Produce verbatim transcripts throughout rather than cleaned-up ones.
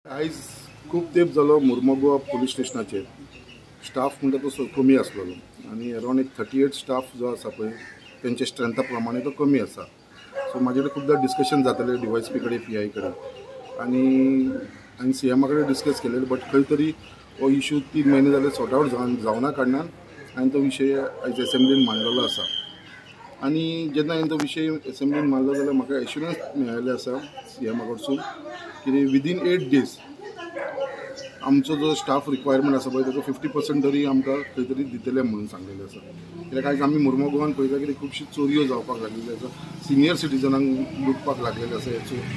आयज खूब तेंप जालो मुर्मुगांव पुलीस स्टेशनाचेर स्टाफ म्हणटा तो कमी आसलेलो आनी अरावंड एक थर्टी एट स्टाफ जो आसा पळय तेंचे स्ट्रेंथा प्रमाणे तो कमी आसा. सो म्हाजे कडेन खुबदां डिस्कशन जातालें डीवायएसपी कडेन पी आय कडेन आनी हांवें सी एमा कडेन डिस्कस केलेलें, बट खंय तरी हो इशू तीन म्हयने जाले सॉर्ट आवट जावना कारणान हांवें तो विशय आयज एसेंब्लीन मांडलेलो आसा. आनी जेन्ना हांवें तो विशय एसेंब्लीन मांडलो जाल्यार म्हाका एश्युरन्स मेळिल्लें आसा सी एमा कडसून की विदीन एट डेज आमचो जो स्टाफ रिक्वायरमेंट आसा पळय ताचो फिफ्टी पर्संट तरी आमकां खंय तरी दितले म्हणून सांगलेलें आसा. कित्याक आयज आमी मुर्मुगांवान पळयता की खुबशी चोरयो जावपाक लागलेल्यो आसा, सिनियर सिटीजनांक लुटपाक लागलेले आसा.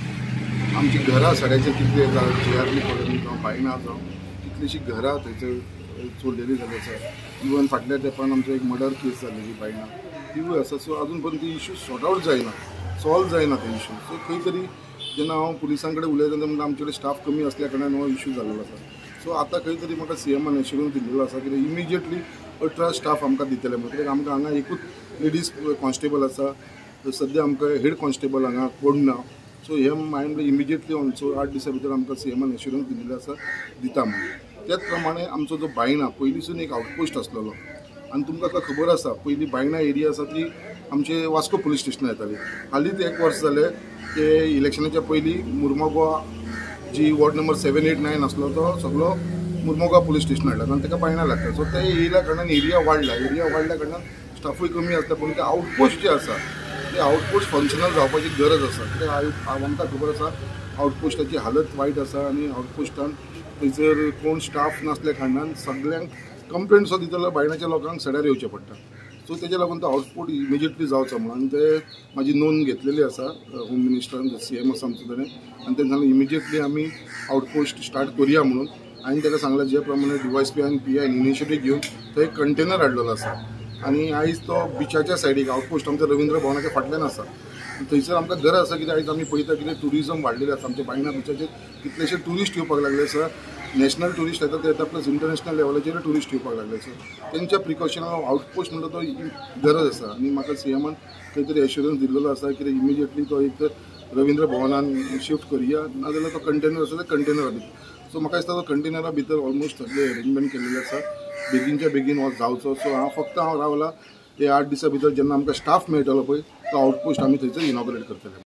हेचो आमची घरां सड्याचेर कितले जेआरली कॉलनी जावं बायणां जावं कितलीशीं घरां थंयसर चोरलेली जाली आसा. इवन फाटल्या तेंपान आमचो एक मर्डर केस जाल्ली बायणां तिवूय आसा. सो आजून पर्यंत ती इशू सॉर्ट आवट जायना, सॉल्व जायना ते इशू. सो खंय तरी जेन्ना हांव पुलिसां कडेन उलयता तेन्ना आमचे कडेन स्टाफ कमी आसल्या कारणान हो इशू जाल्लो आसा. सो आतां खंय तरी म्हाका सी एमान एश्युरन्स दिल्लो आसा की इमिजिएटली अठरा स्टाफ आमकां दितले म्हणून. कित्याक आमकां हांगा एकूच लेडीज कॉन्स्टेबल आसा, सद्या आमकां हेड कॉन्स्टेबल हांगा कोण ना. सो हे हांवें इमिजिएटली ऑल्सो आठ दिसां भितर आमकां सी एमान एश्युरन्स दिल्लो आसा दिता म्हणून. त्याच प्रमाणे आमचो जो बायणा पयलींसून एक आउटपोस्ट आसलेलो आनी तुमकां आतां खबर आसा पयलीं बायणा एरिया आसा ती आमचे वास्को पुलीस स्टेशनां येताली. हालींच एक वर्स जालें ते इलेक्शनाच्या पयलीं मुर्मुगांव जी ward number seven eight nine आसलो तो सगळो मुर्मुगांव पुलीस स्टेशन हाडला आनी ताका बायणा लागता. सो ते येयल्या कारणान एरिया वाडला एरिया वाडल्या कारणान स्टाफूय कमी आसता. पूण ते आउटपोस्ट जे आसा ते आउटपोस्ट फंक्शनल जावपाची गरज आसा. कित्याक आमकां खबर आसा आउटपोस्टाची हालत वायट आसा आनी आउटपोस्टान थंयसर कोण स्टाफ नासल्या कारणान सगळ्यांक कंप्लेंट सो दितलो बायणाच्या लोकांक सड्यार येवचें पडटा. सो तेज्या लागून तो आउटपोस्ट इमिजिएटली जावचो म्हणून आनी ते म्हाजी नोंद घेतलेली आसा होम मिनिस्टरान सी एम आसा आमचे कडेन आनी तें सांगलें इमिजिएटली आमी आउटपोस्ट स्टार्ट करुया म्हणून. हांवें ताका सांगलें जे प्रमाणे डीवायएसपी आनी पी आय इनिशिएटीव घेवन थंय कंटेनर हाडलेलो आसा आनी आयज तो बिचाच्या सायडीक आउटपोस्ट आमच्या रवींद्र भवनाच्या फाटल्यान आसा. थंयसर आमकां गरज आसा कित्याक आयज आमी पळयता कितें ट्युरिजम वाडलेलें आसा. आमच्या बायणा बिचाचेर कितलेशे ट्युरिस्ट येवपाक लागले आसा. नॅशनल ट्युरिस्ट येता ते येता प्लस इंटरनॅशनल लेवलाचेर ट्युरिस्ट येवपाक लागले आसा. तेंच्या प्रिकॉशनाक आउटपोस्ट म्हणटा तो गरज आसा आनी म्हाका सी एमान खंय तरी एश्युरन्स दिल्लो आसा की इमिजिएटली तो एक रवींद्र भवनान शिफ्ट करुया नाजाल्यार तो कंटेनर आसा ते कंटेनरा भितर. सो म्हाका दिसता तो कंटेनरा भितर ऑलमोस्ट सगळे अरेंजमेंट केलेले आसा बेगीनच्या बेगीन हो जावचो. सो हांव फक्त हांव रावला ते आठ दिसां भितर जेन्ना आमकां स्टाफ मेळटलो पळय तो आउटपोस्ट आमी थंयसर इनॉग्रेट करतले.